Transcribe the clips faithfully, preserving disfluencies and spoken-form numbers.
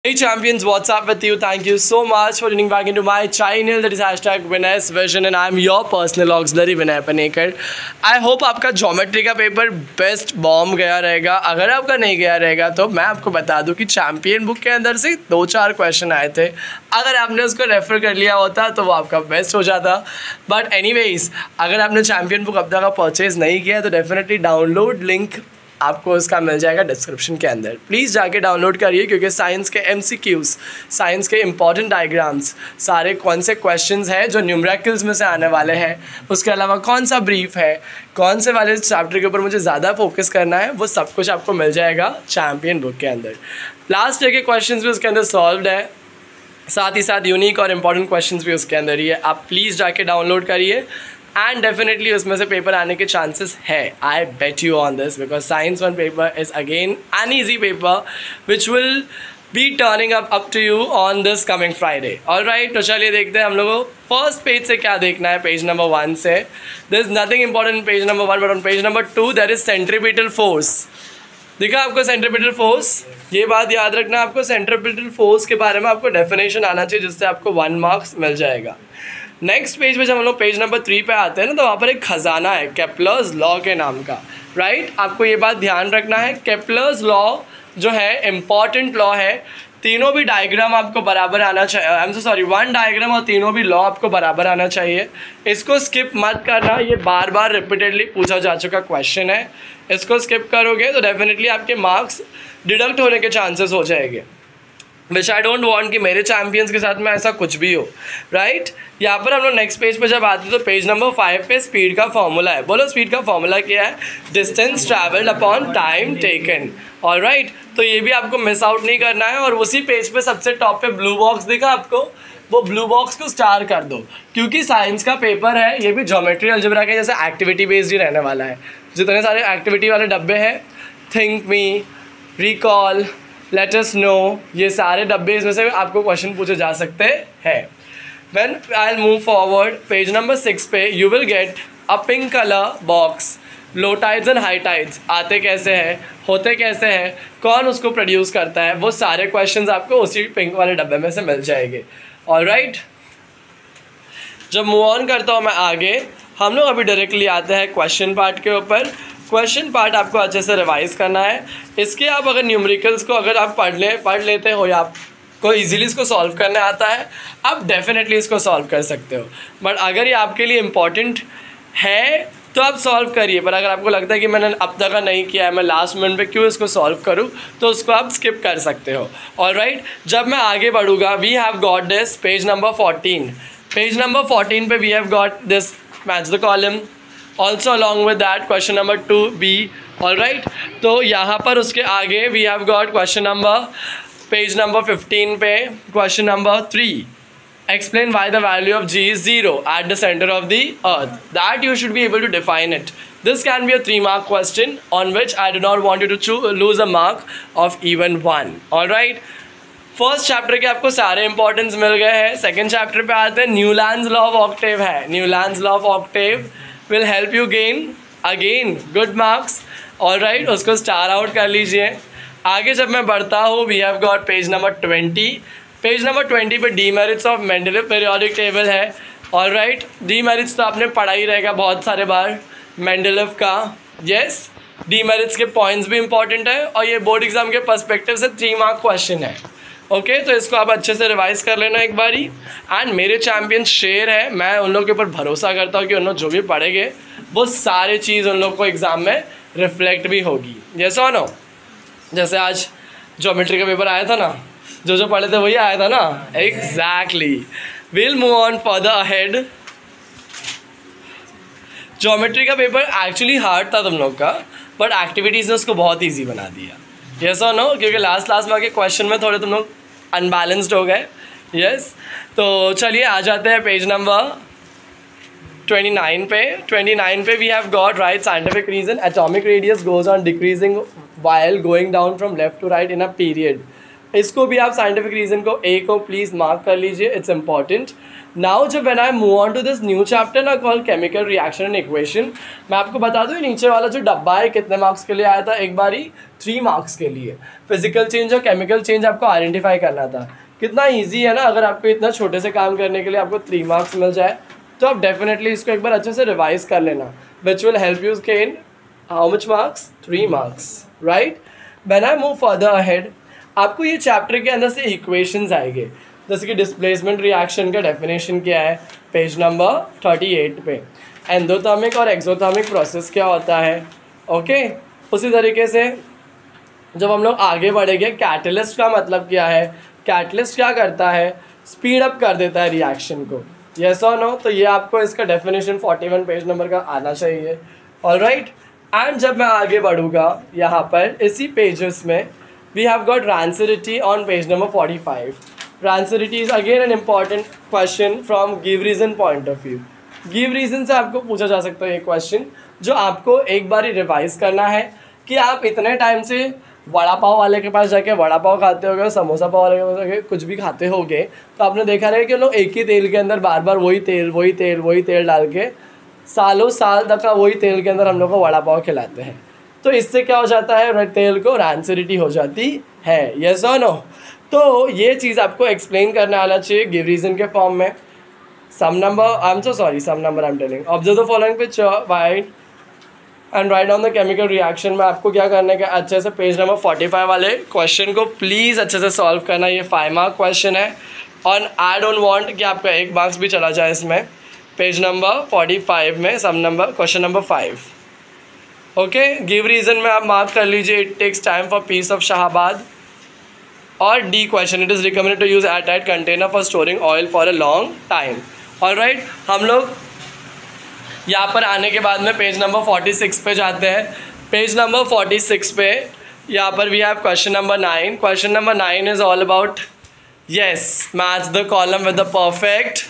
Hey champions, what's up with you? Thank you so much for tuning back into my channel, that is hashtag Vinay's Vision, and I'm your personal auxiliary Vinay Panekar. I hope आपका geometry का paper best बॉम्ब गया रहेगा. अगर आपका नहीं गया रहेगा तो मैं आपको बता दूं कि चैम्पियन बुक के अंदर से दो चार क्वेश्चन आए थे. अगर आपने उसको रेफर कर लिया होता तो वो आपका बेस्ट हो जाता. बट एनीवेज, अगर आपने चैम्पियन बुक अब तक का परचेज़ नहीं किया तो डेफिनेटली डाउनलोड लिंक आपको उसका मिल जाएगा डिस्क्रिप्शन के अंदर. प्लीज़ जाके डाउनलोड करिए, क्योंकि साइंस के एमसीक्यूज़, साइंस के इंपॉर्टेंट डायग्राम्स, सारे कौन से क्वेश्चंस हैं जो न्यूमेरिकल्स में से आने वाले हैं, उसके अलावा कौन सा ब्रीफ है, कौन से वाले चैप्टर के ऊपर मुझे ज़्यादा फोकस करना है, वो सब कुछ आपको मिल जाएगा चैम्पियन बुक के अंदर. लास्ट ईयर के क्वेश्चन भी उसके अंदर सॉल्व है, साथ ही साथ यूनिक और इम्पॉर्टेंट क्वेश्चन भी उसके अंदर ही है. आप प्लीज़ जाके डाउनलोड करिए एंड डेफिनेटली उसमें से पेपर आने के चांसेस है. I bet you on this, because science one paper is again an easy paper which will be turning up up to you on this coming Friday. All right, तो चलिए देखते हैं हम लोगों को फर्स्ट पेज से क्या देखना है. पेज नंबर वन से there is nothing important page number one, but on page number two there is centripetal force. दिखा आपको सेंट्रीपिटल फोर्स. ये बात याद रखना, आपको सेंट्रीपिटल फोर्स के बारे में आपको डेफिनेशन आना चाहिए, जिससे आपको वन मार्क्स मिल जाएगा. नेक्स्ट पेज पे जब हम लोग पेज नंबर थ्री पे आते हैं ना, तो वहाँ पर एक खजाना है केप्लर्स लॉ के नाम का. Right right? आपको ये बात ध्यान रखना है, केप्लर्स लॉ जो है इम्पॉर्टेंट लॉ है. तीनों भी डायग्राम आपको बराबर आना चाहिए. I am so sorry, one diagram और तीनों भी लॉ आपको बराबर आना चाहिए. इसको स्किप मत करना, ये बार बार रिपीटेडली पूछा जा चुका क्वेश्चन है. इसको स्किप करोगे तो डेफिनेटली आपके मार्क्स डिडक्ट होने के चांसेस हो जाएंगे, विच आई डोंट वांट कि मेरे चैम्पियंस के साथ में ऐसा कुछ भी हो. Right right? यहाँ पर हम लोग नेक्स्ट पेज पे जब आते हैं तो पेज नंबर फाइव पे स्पीड का फॉर्मूला है. बोलो स्पीड का फॉर्मूला क्या है? Distance travelled upon time taken. All right, तो ये भी आपको मिस आउट नहीं करना है. और उसी पेज पे सबसे टॉप पे ब्लू बॉक्स दिखा आपको, वो ब्लू बॉक्स को स्टार कर दो, क्योंकि साइंस का पेपर है, ये भी ज्योमेट्री अलजेब्रा के जैसे एक्टिविटी बेस्ड ही रहने वाला है. जितने सारे एक्टिविटी वाले डब्बे हैं, think me, recall, let us know, ये सारे डब्बे इसमें से आपको क्वेश्चन पूछे जा सकते हैं. When I will move forward page number six पे you will get a pink colour box. Low tides and high tides आते कैसे हैं, होते कैसे हैं, कौन उसको प्रोड्यूस करता है, वो सारे क्वेश्चंस आपको उसी पिंक वाले डब्बे में से मिल जाएंगे. ऑल राइट, जब मूव ऑन करता हूँ मैं आगे, हम लोग अभी डायरेक्टली आते हैं क्वेश्चन पार्ट के ऊपर. क्वेश्चन पार्ट आपको अच्छे से रिवाइज करना है. इसके आप अगर न्यूमेरिकल्स को अगर आप पढ़ ले पढ़ लेते हो या आपको इजीली इसको सॉल्व करने आता है, आप डेफिनेटली इसको सॉल्व कर सकते हो. बट अगर ये आपके लिए इम्पॉर्टेंट है तो आप सॉल्व करिए. पर अगर आपको लगता है कि मैंने अब तक का नहीं किया है, मैं लास्ट मिनट पे क्यों इसको सॉल्व करूँ, तो उसको आप स्किप कर सकते हो. ऑल राइट, जब मैं आगे बढ़ूँगा, we have got this page number fourteen. Page number fourteen पे we have got this match the column. Also along with that question number two B. All right, तो यहाँ पर उसके आगे we have got question number page number fifteen पे question number three. Explain why the value of G is zero at the centre of the earth. That you should be able to define it. This can be a three mark question on which I do not want you to lose a mark of even one. All right, first chapter के आपको सारे importance मिल गए हैं. Second chapter पे आते हैं. Newlands law of octave है. Newlands law of octave will help you gain again good marks. all right, उसको स्टार आउट कर लीजिए. आगे जब मैं बढ़ता हूँ, we have got page number twenty. Page number twenty पे demerits of Mendeleev periodic table है. ऑल राइट, डीमेरिट्स तो आपने पढ़ा ही रहेगा बहुत सारे बार मेंडलेव का. यस, डीमेरिट्स के पॉइंट्स भी इंपॉर्टेंट है और ये बोर्ड एग्जाम के पर्सपेक्टिव से थ्री मार्क क्वेश्चन है. ओके okay, तो इसको आप अच्छे से रिवाइज कर लेना एक बारी. एंड मेरे चैम्पियन शेर है, मैं उन लोगों के ऊपर भरोसा करता हूँ कि उन लोग जो भी पढ़ेंगे वो सारे चीज़ उन लोग को एग्ज़ाम में रिफ्लेक्ट भी होगी. जैसा नो, जैसे आज ज्योमेट्री का पेपर आया था ना, जो जो पढ़े थे वही आया था ना. Exactly, will move on further ahead. Geometry का पेपर एक्चुअली हार्ड था तुम लोग का, बट एक्टिविटीज़ ने उसको बहुत ईजी बना दिया. यस और नो, क्योंकि लास्ट लास्ट में आके क्वेश्चन में थोड़े तुम लोग अनबैलेंस्ड हो गए. यस, तो चलिए आ जाते हैं पेज नंबर ट्वेंटी नाइन पे. ट्वेंटी नाइन पे we have got right scientific reason. Atomic radius goes on decreasing while going down from left to right in a period. इसको भी आप साइंटिफिक रीज़न को ए को प्लीज़ मार्क कर लीजिए, it's important. Now जब when I move on to this new chapter ना call chemical reaction and equation, मैं आपको बता दूँ नीचे वाला जो डब्बा है कितने मार्क्स के लिए आया था, एक बारी थ्री मार्क्स के लिए. फिजिकल चेंज और केमिकल चेंज आपको आइडेंटिफाई करना था. कितना ईजी है ना, अगर आपको इतना छोटे से काम करने के लिए आपको थ्री मार्क्स मिल जाए तो आप डेफिनेटली इसको एक बार अच्छे से रिवाइज कर लेना, which will help you gain how much marks, three marks, right. When I move further ahead, आपको ये चैप्टर के अंदर से इक्वेशंस आएंगे, जैसे कि डिस्प्लेसमेंट रिएक्शन का डेफिनेशन क्या है पेज नंबर थर्टी एट पे, एंडोथर्मिक और एक्सोथर्मिक प्रोसेस क्या होता है. Okay okay? उसी तरीके से जब हम लोग आगे बढ़ेंगे, कैटलिस्ट का मतलब क्या है, कैटलिस्ट क्या करता है, स्पीड अप कर देता है रिएक्शन को, यस और नो. तो ये आपको इसका definition forty one page number का आना चाहिए. ऑलराइट. एंड जब मैं आगे बढ़ूँगा यहाँ पर इसी पेजेस में, we have got rancidity on page number forty five. Rancidity is again an important question from give reason point of view. Give reason से आपको पूछा जा सकता है ये क्वेश्चन, जो आपको एक बार रिवाइज करना है कि आप इतने टाइम से वड़ा पाव वाले के पास जाके वड़ा पाव खाते होगे, समोसा पाव वाले के पास जाके कुछ भी खाते होगे, तो आपने देखा रहेगा कि लोग एक ही तेल के अंदर बार बार वही तेल वही तेल वही तेल डाल के सालों साल तक का वही तेल के अंदर हम लोग को वड़ा पाव खिलाते हैं. तो इससे क्या हो जाता है, तेल को रैंसिडिटी हो जाती है, यस और नो. तो ये चीज़ आपको एक्सप्लेन करने आना चाहिए गिव रीज़न के फॉर्म में. Some number, I am so sorry, some number I am telling. Observe the following picture, write and write down the chemical reaction में आपको क्या करने का, अच्छे से पेज नंबर फोर्टी फाइव वाले क्वेश्चन को प्लीज़ अच्छे से सॉल्व करना. ये फाइव मार्क क्वेश्चन है और आई डोंट वांट कि आपका एक मार्क्स भी चला जाए इसमें. पेज नंबर फोर्टी फाइव में some number question number five. Okay. Give reason में आप मार्क कर लीजिए, it takes time for piece of शाहबाद. और D question, it is recommended to use airtight container for storing oil for a long time. All right. हम लोग यहाँ पर आने के बाद में पेज नंबर फोर्टी सिक्स पे जाते हैं. पेज नंबर फोर्टी सिक्स पे यहाँ पर we have question number nine. Question number nine is all about yes match the column with the perfect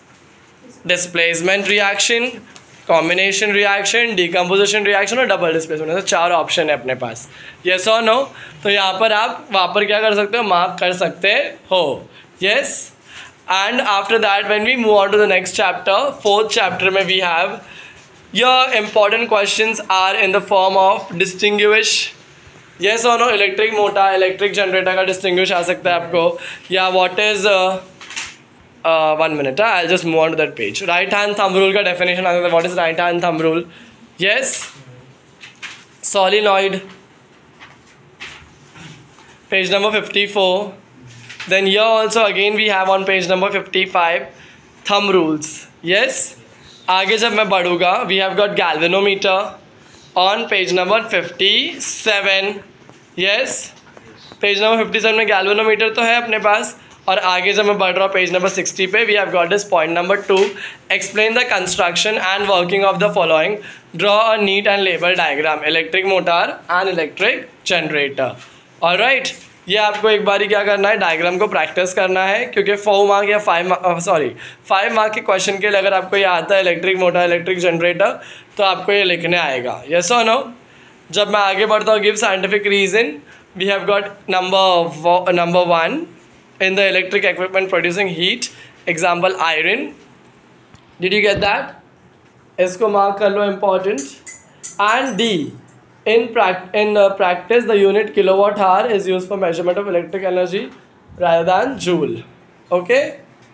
displacement reaction, combination reaction, decomposition reaction और double displacement. तो चार option है अपने पास, yes और no. तो यहाँ पर आप वहाँ पर क्या कर सकते हो, मार्क कर सकते हो, yes. And after that when we move on to the next chapter, fourth chapter में we have your important questions are in the form of distinguish yes or no, electric motor, electric generator का distinguish आ सकता है आपको, या what is uh, uh, one minute, uh, I'll just move on to that page. right hand thumb rule का definition आ सकता है, what is right hand thumb rule, yes. solenoid, page number fifty-four. Then here also again we have on page number fifty-five thumb rules, yes. आगे जब मैं बढ़ूँगा we have got galvanometer on page number fifty-seven, yes. page number fifty-seven में galvanometer तो है अपने पास. और आगे जब मैं बढ़ रहा हूँ पेज नंबर सिक्सटी पे we have got this point number two, explain the construction and working of the following, draw a neat and label diagram, electric motor and electric generator. alright. ये आपको एक बारी क्या करना है, डायग्राम को practice करना है, क्योंकि फोर मार्क या फाइव सॉरी फाइव मार्क के क्वेश्चन के लिए अगर आपको ये आता है इलेक्ट्रिक मोटर, इलेक्ट्रिक जनरेटर, तो आपको ये लिखने आएगा, यस और नो. जब मैं आगे बढ़ता हूँ, give scientific reason, we have got number number one, in the electric equipment producing heat, example iron. Did you get that? इसको मार्क कर लो, important. And D, In, pract in uh, practice, the unit kilowatt hour is used for measurement of electric energy rather than joule. Okay.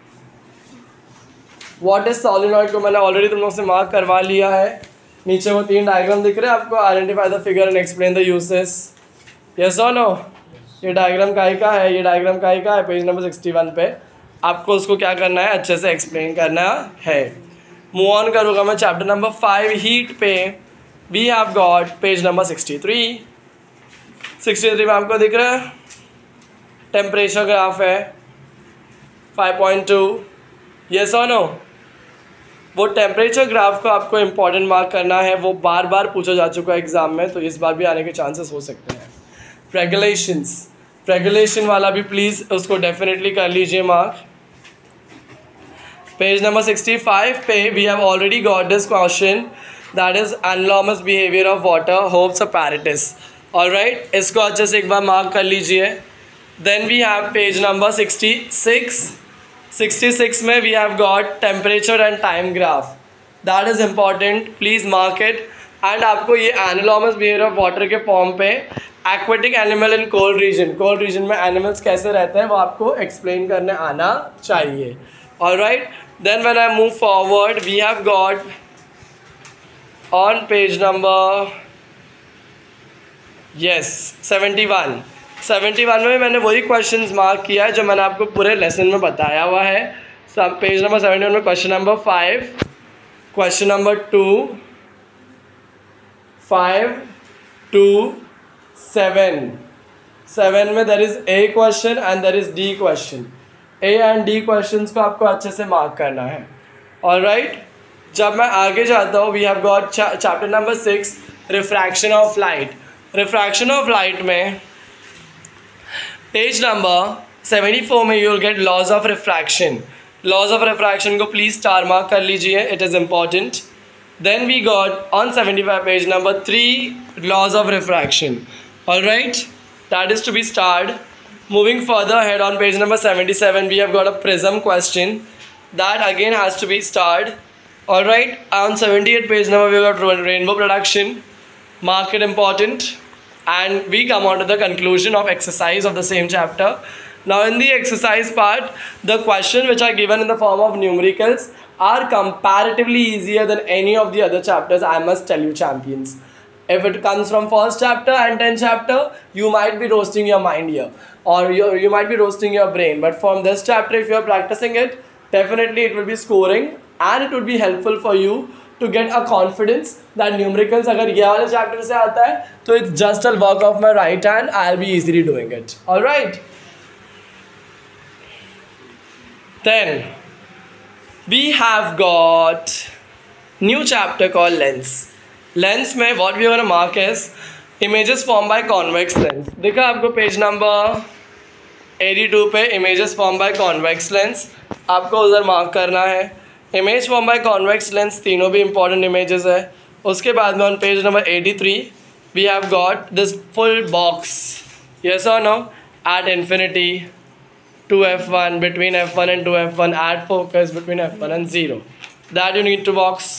What is solenoid को मैंने already तुम लोग से mark करवा लिया है. नीचे वो तीन डायग्राम दिख रहे हैं आपको, identify the figure and explain the uses. Yes or no? ये डायग्राम काहे का है, ये डायग्राम काहे का है, पेज नंबर सिक्सटी वन पे आपको उसको क्या करना है, अच्छे से एक्सप्लेन करना है. मूव ऑन करूँगा मैं चैप्टर नंबर फाइव हीट पे. We have got page number sixty three. Sixty three में आपको दिख रहा है टेम्परेचर ग्राफ है फाइव पॉइंट टू, यस और नो. वो टेम्परेचर ग्राफ को आपको इम्पॉर्टेंट मार्क करना है, वो बार बार पूछा जा चुका है एग्जाम में, तो इस बार भी आने के चांसेस हो सकते हैं. रेगुलेशंस, रेगुलेशन वाला भी प्लीज़ उसको डेफिनेटली कर लीजिए mark. Page number sixty five पे we have already got this question, that is anomalous behaviour of water Hope's apparatus. All right. इसको अच्छे से एक बार मार्क कर लीजिए. Then we have page number sixty-six. sixty-six में we have got temperature and time graph. That is important. Please mark it. And आपको ये anomalous behaviour of water के फॉर्म पे aquatic animal in cold region, cold region में animals कैसे रहते हैं वो आपको एक्सप्लेन करने आना चाहिए. All right, then when I move forward we have got on page number yes seventy one. Seventy one में मैंने वही क्वेश्चंस मार्क किया है जो मैंने आपको पूरे लेसन में बताया हुआ है. सब पेज नंबर सेवेंटी वन में question number five, question number two, five, two, seven. Seven में there is A question and there is D question. A and D questions को आपको अच्छे से मार्क करना है. ऑलराइट, जब मैं आगे जाता हूँ we have got chapter number six, refraction of light. Refraction of light में पेज नंबर सेवेंटी फोर में you will get laws of refraction. Laws of refraction को प्लीज़ स्टार मार्क कर लीजिए, it is important. Then we got on seventy-five page number three laws of refraction. All right, that is to be starred. Moving further ahead on page number seventy-seven, we have got a prism question that again has to be starred. All right, on seventy-eight page number we have got rainbow production. Mark it important, and we come on to the conclusion of exercise of the same chapter. Now in the exercise part, the questions which are given in the form of numericals are comparatively easier than any of the other chapters, I must tell you, champions. If it comes from first chapter and tenth chapter, you might be roasting your mind here, or you, you might be roasting your brain. But from this chapter, if you are practicing it, definitely it will be scoring, and it would be helpful for you to get a confidence that numericals अगर ये वाले chapter से आता है तो it's just a work of my right hand, I'll be easily doing it. All right. Then we have got new chapter called lens. Lens में what we are going to mark is images formed by convex lens. देखा आपको page number eighty-two पे images formed by convex lens आपको उधर mark करना है. Image form by convex lens तीनों भी इंपॉर्टेंट इमेजेस है. उसके बाद में on page number eighty-three we have got this full box, yes और no, at infinity, two F one, between F one and two F one, at focus between F one and zero. That you need to box.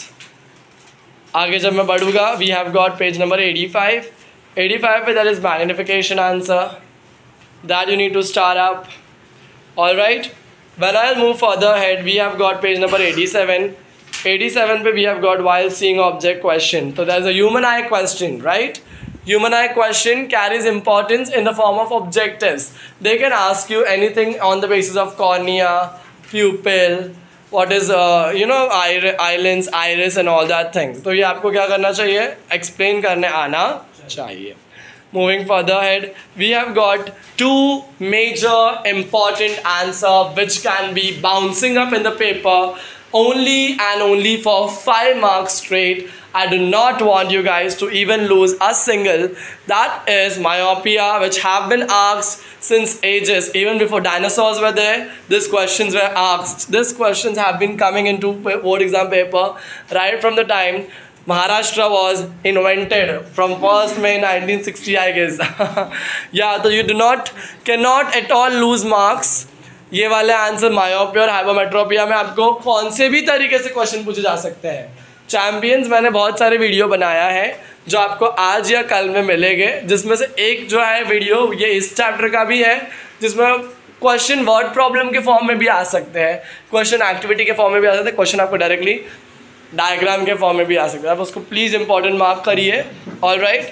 आगे जब मैं बढ़ूँगा we have got page number eighty-five. eighty-five पे that is magnification answer. That you need to star up. All right. When I'll move further ahead, we have got page number eighty-seven. eighty-seven पे we have got while seeing object question. So there's a human eye question, right? Human eye question carries importance in the form of objectives. They can ask you anything on the basis of cornea, pupil, what is uh, you know eyelids, iris and all that thing. तो ये आपको क्या करना चाहिए? Explain करने आना चाहिए. Moving further ahead, we have got two major important answer which can be bouncing up in the paper only and only for five marks straight. I do not want you guys to even lose a single. That is myopia, which have been asked since ages. Even before dinosaurs were there, these questions were asked. These questions have been coming into board exam paper right from the time Maharashtra was invented, from first May nineteen sixty, I guess. Yeah, so you do not cannot at all lose marks. ये वाले answer myopia और हाइपोमेट्रोपिया में आपको कौन से भी तरीके से क्वेश्चन पूछे जा सकते हैं. चैम्पियंस मैंने बहुत सारे वीडियो बनाया है जो आपको आज या कल में मिलेंगे, जिसमें से एक जो है वीडियो ये इस चैप्टर का भी है जिसमें क्वेश्चन वर्ड प्रॉब्लम के फॉर्म में भी आ सकते हैं, क्वेश्चन एक्टिविटी के फॉर्म में भी आ सकते हैं, क्वेश्चन आपको डायरेक्टली डायग्राम के फॉर्म में भी आ सकते हैं. आप उसको प्लीज़ इंपॉर्टेंट मार्क करिए. ऑल राइट,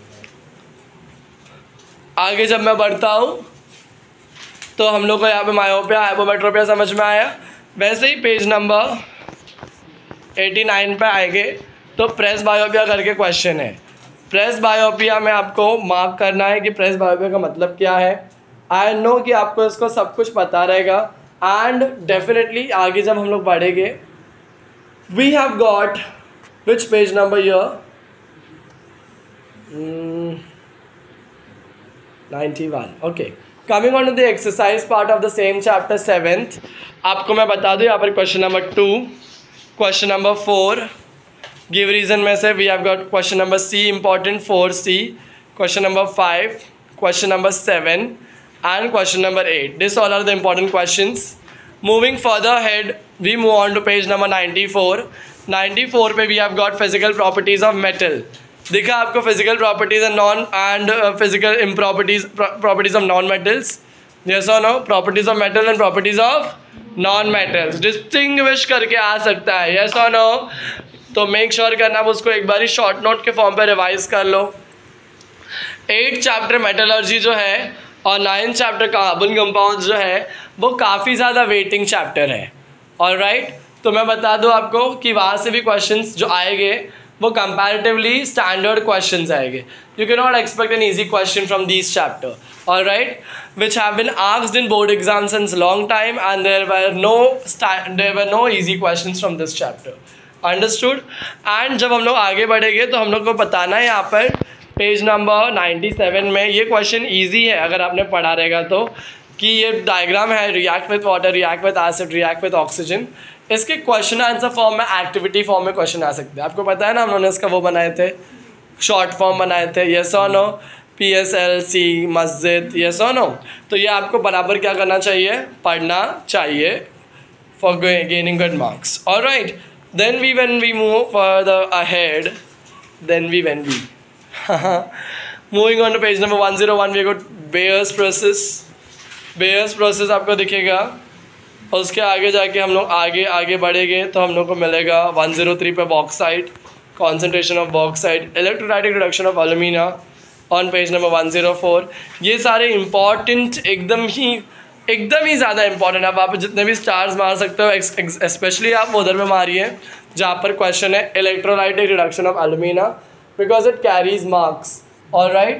आगे जब मैं बढ़ता हूँ तो हम लोग को यहाँ पे मायोपिया हाइपोमेट्रोपिया समझ में आया. वैसे ही पेज नंबर eighty-nine पे आएंगे तो प्रेस बायोपिया करके क्वेश्चन है. प्रेस बायोपिया में आपको मार्क करना है कि प्रेस बायोपिया का मतलब क्या है. आई नो कि आपको इसको सब कुछ पता रहेगा, एंड डेफिनेटली आगे जब हम लोग बढ़ेंगे we have got which page number here? mm, ninety-one. Okay, coming on to the exercise part of the same chapter seventh. आपको मैं बता दूँ यहाँ पर question number two, question number four, give reason में से we have got question number C important, four C, question number five, question number seven, and question number eight. This all are the important questions. Moving further ahead, we move on to page number ninety-four. ninety-four पे we have got physical properties of metal. दिखा आपको physical properties and non and uh, physical improperties pro properties of non-metals. Yes or no? Properties of metal and properties of non-metals. Distinguish करके आ सकता है. Yes or no? तो make sure करना आप उसको एक बार ही short note के form पे revise कर लो. एट चैप्टर मेटलर्जी जो है और नाइन चैप्टर कार्बन कंपाउंड्स जो है वो काफ़ी ज़्यादा वेटिंग चैप्टर है. ऑलराइट, तो मैं बता दूं आपको कि वहाँ से भी क्वेश्चंस जो आएंगे वो कंपैरेटिवली स्टैंडर्ड क्वेश्चंस आएंगे. You can not expect an easy question from this chapter. Alright, which have been asked in board exam since long time and there were no there were no easy questions from this chapter. Understood. And जब हम लोग आगे बढ़ेंगे तो हम लोग को बताना है यहाँ पर पेज नंबर नाइन्टी सेवन में. ये क्वेश्चन इजी है अगर आपने पढ़ा रहेगा तो, कि ये डायग्राम है react with water, react with acid, react with oxygen. इसके क्वेश्चन आंसर फॉर्म में, एक्टिविटी फॉर्म में क्वेश्चन आ सकते हैं. आपको पता है ना, हम लोगों ने इसका वो बनाए थे, शॉर्ट फॉर्म बनाए थे. यस और no? P S L C मस्जिद. यस और नो? तो ये आपको बराबर क्या करना चाहिए, पढ़ना चाहिए for gaining good marks. Alright, then we when we move further ahead, then we when we moving on to page number one zero one, we got Bayer's process. Bayer's process आपको दिखेगा और उसके आगे जाके हम लोग आगे आगे बढ़ेंगे तो हम लोग को मिलेगा वन ज़ीरो थ्री पे bauxite, concentration of bauxite, electrolytic reduction of alumina on page number one zero four. ये सारे इंपॉर्टेंट, एकदम ही एकदम ही ज़्यादा इंपॉर्टेंट. अब आप जितने भी स्टार्स मार सकते हो, स्पेशली आप उधर में मारिए जहाँ पर क्वेश्चन है electrolytic reduction of alumina, because it carries marks. All right,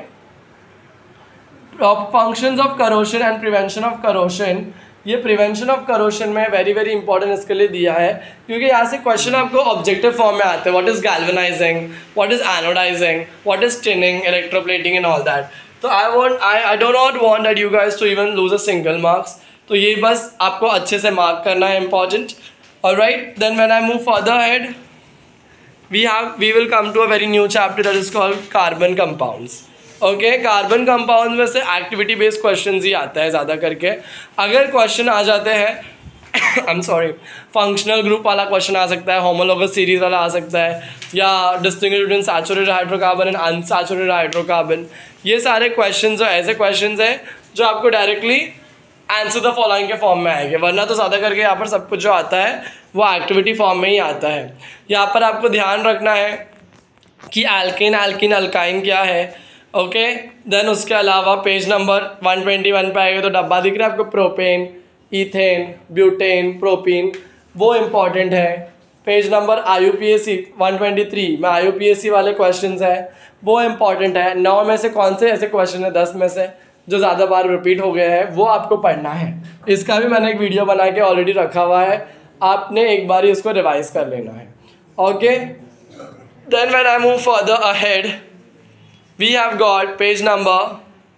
functions of corrosion and prevention of corrosion. ये prevention of corrosion में very very important इसके लिए दिया है क्योंकि यहाँ से क्वेश्चन आपको ऑब्जेक्टिव फॉर्म में आते हैं. what is galvanizing, what is anodizing, what is tinning, electroplating and all that. तो I want I I do not want that you guys to even lose a single marks. तो ये बस आपको अच्छे से मार्क करना है, important. All right, then when I move further ahead, we have we will come to a very new chapter that is called carbon compounds. okay, carbon compound में से एक्टिविटी बेस्ड क्वेश्चंस ही आता है ज़्यादा करके. अगर question आ जाते हैं I am sorry functional group वाला क्वेश्चन आ सकता है, होमोलोगस सीरीज वाला आ सकता है, या distinguish between saturated hydrocarbon and unsaturated hydrocarbon. ये सारे क्वेश्चन जो ऐसे क्वेश्चन हैं जो आपको डायरेक्टली आंसर द फॉलोइंग के फॉर्म में आएंगे. वरना तो ज़्यादा करके यहाँ पर सब कुछ जो आता है वो एक्टिविटी फॉर्म में ही आता है. यहाँ पर आपको ध्यान रखना है कि एल्केन एल्किन अल्काइन क्या है. ओके, देन उसके अलावा page number one twenty one पे आएगा तो डब्बा दिख रहा है आपको, प्रोपेन, इथेन, ब्यूटेन, प्रोपीन, वो इम्पॉर्टेंट है. Page number I U P S C one twenty three में I U P S C वाले क्वेश्चन हैं, वो इम्पॉर्टेंट है. नौ में से कौन से ऐसे क्वेश्चन है, दस में से जो ज़्यादा बार रिपीट हो गए हैं, वो आपको पढ़ना है. इसका भी मैंने एक वीडियो बना के ऑलरेडी रखा हुआ है, आपने एक बार ही इसको रिवाइज कर लेना है. Okay, then when I move further ahead we have got page number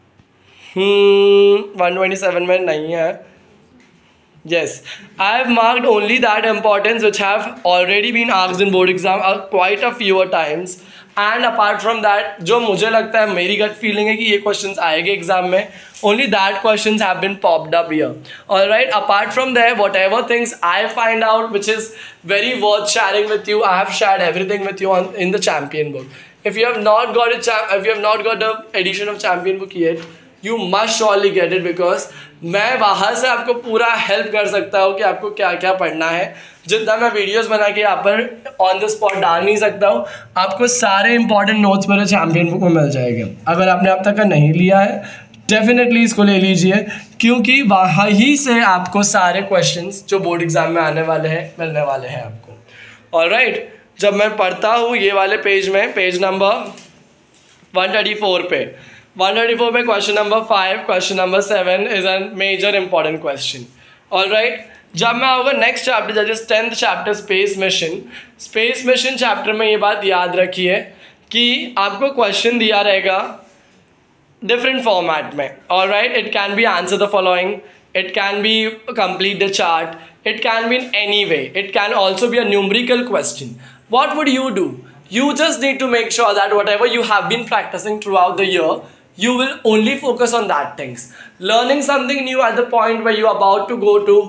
one twenty seven में नहीं है. yes, I have marked only that importance which have already been asked in board exam uh, quite a fewer times. And apart from that जो मुझे लगता है, मेरी gut feeling है कि ये क्वेश्चंस आएंगे एग्जाम में, only that questions have been popped up here. Alright, apart from that whatever things I find out which is very worth sharing with you, I have shared everything with you on in the champion book. If you have not got it if you have not got the edition of champion book yet, you must surely get it, because मैं बाहर से आपको पूरा help कर सकता हूँ कि आपको क्या क्या पढ़ना है. जितना मैं वीडियोस बना के यहाँ पर ऑन द स्पॉट डाल नहीं सकता हूँ, आपको सारे इंपॉर्टेंट नोट्स मेरे चैंपियन बुक में मिल जाएंगे. अगर आपने अब तक का नहीं लिया है, डेफिनेटली इसको ले लीजिए, क्योंकि वहाँ ही से आपको सारे क्वेश्चंस जो बोर्ड एग्जाम में आने वाले हैं मिलने वाले हैं आपको. ऑलराइट, जब मैं पढ़ता हूँ ये वाले पेज में, page number one thirty four पे वन थर्टी फोर पे question number five, question number seven is a major important question. Alright, जब मैं आऊँगा next chapter that is tenth chapter space mission. Space mission chapter में ये बात याद रखिए कि आपको क्वेश्चन दिया रहेगा डिफरेंट फॉर्मेट में. Alright, it can be answer the following, it can be complete the chart, it can be in any way, it can also be a numerical question. What would you do? You just need to make sure that whatever you have been practicing throughout the year, you will only focus on that things. Learning something new at the point where you are about to go to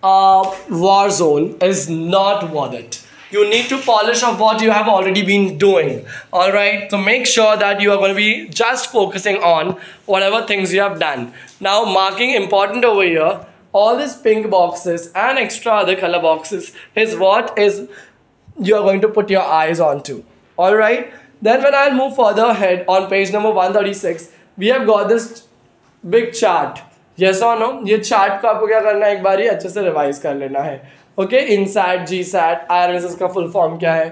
a war zone is not worth it. You need to polish off what you have already been doing. Alright, so make sure that you are going to be just focusing on whatever things you have done. Now, marking important over here, all these pink boxes and extra other color boxes is what is you are going to put your eyes onto. Alright, then when I'll move further ahead on page number one thirty-six, we have got this big chart. Yes or no? ये chart को आपको क्या करना है, एक बार ही अच्छे से revise कर लेना है. Okay, INSAT, GSAT, I R S S का फुल फॉर्म क्या है.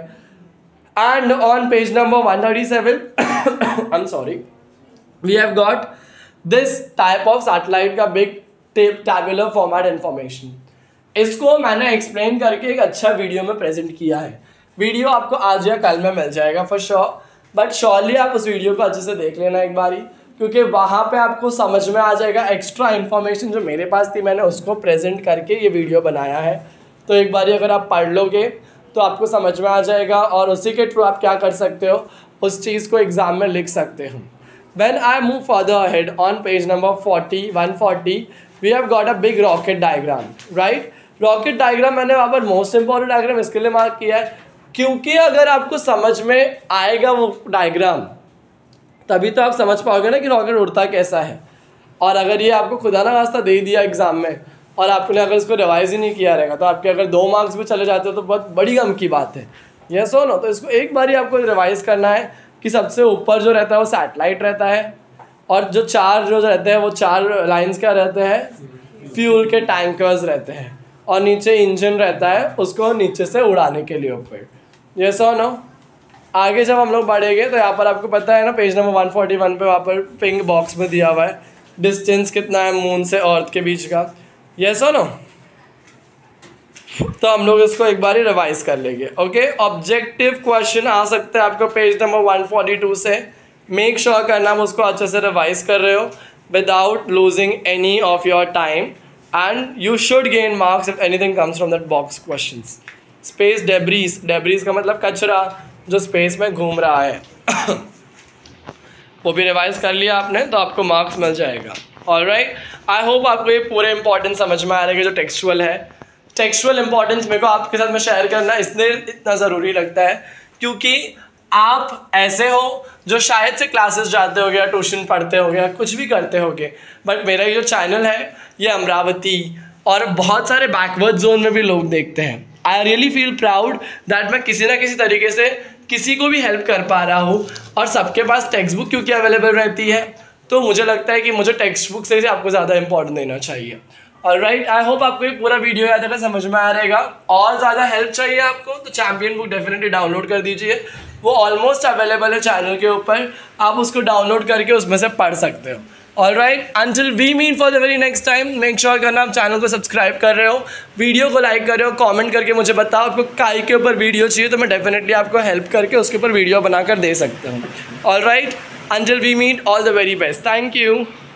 And on page number one thirty-seven, I am sorry, we have got this type of satellite का बिग टैबुलर फॉर्मेट इंफॉर्मेशन. इसको मैंने explain करके एक अच्छा video में प्रेजेंट किया है. वीडियो आपको आज या कल में मिल जाएगा फॉर श्योर, बट श्योरली आप उस वीडियो को अच्छे से देख लेना एक बारी, क्योंकि वहाँ पे आपको समझ में आ जाएगा एक्स्ट्रा इन्फॉर्मेशन जो मेरे पास थी, मैंने उसको प्रेजेंट करके ये वीडियो बनाया है. तो एक बारी अगर आप पढ़ लोगे तो आपको समझ में आ जाएगा और उसी के थ्रू आप क्या कर सकते हो, उस चीज़ को एग्ज़ाम में लिख सकते हो. When I move further ahead on page number forty, one forty, we have got a big rocket diagram. Right, rocket diagram मैंने वहाँ पर मोस्ट इंपॉर्टेंट डायग्राम इसके लिए मार्क किया है क्योंकि अगर आपको समझ में आएगा वो डायग्राम तभी तो आप समझ पाओगे ना कि रॉकेट उड़ता कैसा है. और अगर ये आपको खुदा ना खास्ता दे दिया एग्ज़ाम में और आपने अगर इसको रिवाइज ही नहीं किया रहेगा तो आपके अगर दो मार्क्स भी चले जाते हो तो बहुत बड़ी गम की बात है. ये सो नो, तो इसको एक बार ही आपको रिवाइज करना है कि सबसे ऊपर जो रहता है वो सैटेलाइट रहता है और जो चार जो रहते हैं वो चार लाइंस क्या रहते हैं, फ्यूल के टैंकर्स रहते हैं, और नीचे इंजन रहता है उसको नीचे से उड़ाने के लिए ऊपर. ये सो नो, आगे जब हम लोग बढ़ेंगे तो यहाँ पर आपको पता है ना, पेज नंबर one forty-one पे वहाँ पर पिंक बॉक्स में दिया हुआ है डिस्टेंस कितना है मून से अर्थ के बीच का. यस और नो, तो हम लोग इसको एक बार ही रिवाइज कर लेंगे. ओके, ऑब्जेक्टिव क्वेश्चन आ सकते हैं आपको पेज नंबर one forty-two से. मेक श्योर करना हम उसको अच्छे से रिवाइज कर रहे हो without losing any of your time, and you should gain marks if anything comes from that box questions. Space debris, debris का मतलब कचरा जो स्पेस में घूम रहा है वो भी रिवाइज कर लिया आपने तो आपको मार्क्स मिल जाएगा. ऑलराइट, आई होप आपको ये पूरे इंपॉर्टेंस समझ में आ रहे हैं. जो टेक्सचुअल है, टेक्सचुअल इंपॉर्टेंस मेरे को आपके साथ में शेयर करना इसलिए इतना ज़रूरी लगता है क्योंकि आप ऐसे हो जो शायद से क्लासेस जाते होगे या ट्यूशन पढ़ते होगे या कुछ भी करते होगे, बट मेरा ये जो चैनल है ये अमरावती और बहुत सारे बैकवर्ड जोन में भी लोग देखते हैं. I really feel proud that मैं किसी ना किसी तरीके से किसी को भी हेल्प कर पा रहा हूँ. और सबके पास टेक्स्ट बुक क्योंकि अवेलेबल रहती है तो मुझे लगता है कि मुझे टेक्स्ट बुक से आपको ज़्यादा इंपॉर्टेंट देना चाहिए. ऑलराइट, आई होप आपको ये पूरा वीडियो याद है समझ में आ रहेगा. और ज़्यादा हेल्प चाहिए आपको तो चैम्पियन बुक डेफिनेटली डाउनलोड कर दीजिए. वो ऑलमोस्ट अवेलेबल है चैनल के ऊपर, आप उसको डाउनलोड करके उसमें से पढ़ सकते हो. Alright, until we meet for the very next time, make sure करना आप चैनल को सब्सक्राइब कर रहे हो, वीडियो को लाइक कर रहे हो, कमेंट करके मुझे बताओ आपको काय के ऊपर वीडियो चाहिए तो मैं डेफिनेटली आपको हेल्प करके उसके ऊपर वीडियो बनाकर दे सकता हूँ. Alright, until we meet, all the very best. Thank you.